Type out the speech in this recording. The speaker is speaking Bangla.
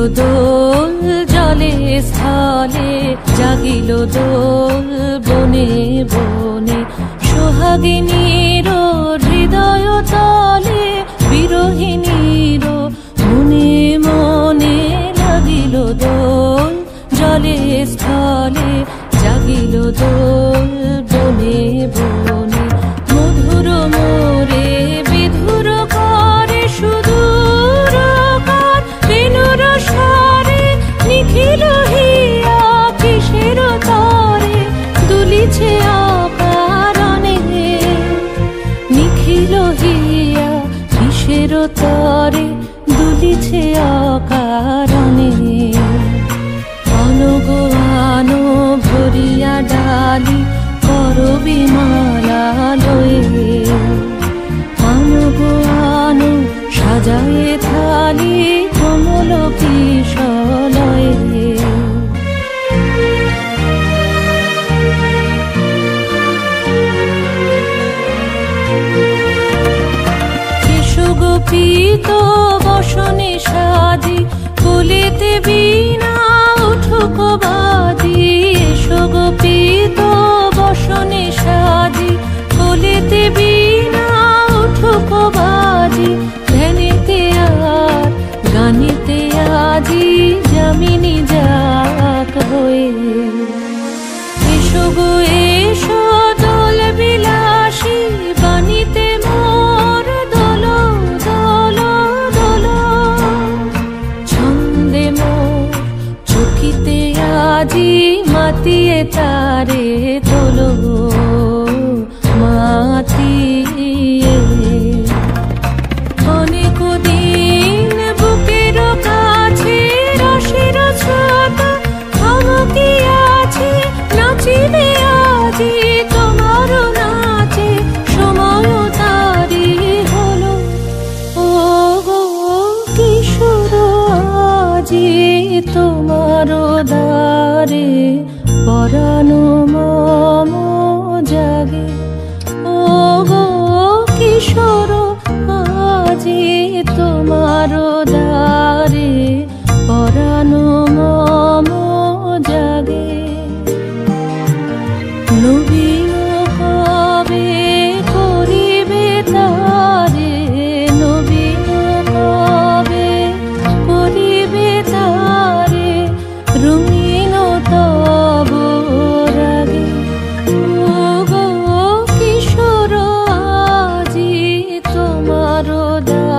দোল জলে স্থলে, জাগিল দোল বনে বনে। সোহাগিনীর হৃদয় তলে, বিরহিণীর মনে মনে লাগিল দোল জলে স্থলে, জাগিল দোল বনে বনে। মধুর মোরে বিধুর করে সুদূর কার, বেণুর স্বরে নিখিল হিয়া কিসের তরে দুলিছে অকারণে। নিখিল হিয়া কিসের তরে দুলিছে অকারণে। আনো আনো ভরিয়া ডালি করবি মালা লয়ে, আনো আনো সাজায়ে থালি কমল কিশলয়ে। গোপীত বসনে সাজি, কুলিতে বীণা উঠুক বাজি। এসো গোপীত বসনে সাজি, কুলিতে বীণা উঠুক বাজি। ধ্যানেতে আর গানেতে আজি যামিনী যাক হয়ে। এসো গো এসো দোল বিলাসী, বাণীতে মোর দোল দোল দোল। ছন্দে মোর চকিতে আজি মাতিয়ে তারে তোলো মাতিয়ে। অনেক দিন বুকের কাছে রসের ছোঁয়া থমকিয়াছে, নাচিবে আজি তোমার নাচে সময় তারি হলো। ও গো কিশোর আজি তোমার দ্বারে পরানো মম জাগে। ও গো কিশোর আজি তোমার দ্বারে পরানো মম জাগে। নবীন কবে করিবে তারে, নবীন কবে করিবে তারে রঙিন তব রাগে। ও গো কিশোর আজি তোমার